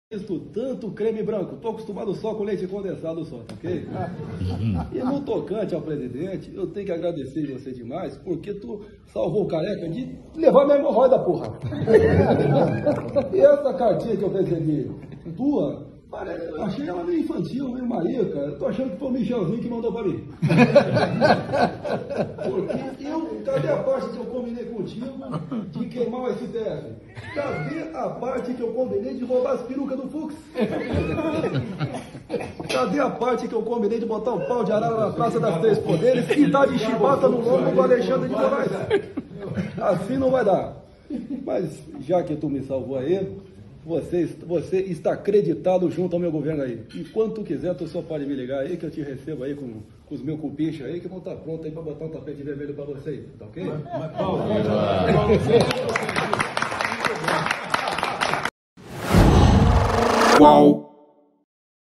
Isso, tanto creme branco, estou acostumado só com leite condensado só, tá ok? E no tocante ao presidente, eu tenho que agradecer você demais, porque tu salvou o careca de levar minha hemorroida, porra. E essa cartinha que eu recebi, tua, eu achei ela meio infantil, meio marica. Eu tô achando que foi o Michelzinho que mandou pra mim. Porque cadê a parte que eu combinei contigo de queimar o STF? Cadê a parte que eu combinei de roubar as perucas do Fux? Cadê a parte que eu combinei de botar o pau de arara na Praça das Três Poderes e dar de chibata no lombo do Alexandre de Moraes? Assim não vai dar. Mas já que tu me salvou aí, você está acreditado junto ao meu governo aí. E quando tu quiser, tu só pode me ligar aí que eu te recebo aí com os meus cupichos aí que vão estar prontos aí para botar um tapete vermelho para você aí, tá ok? Qual?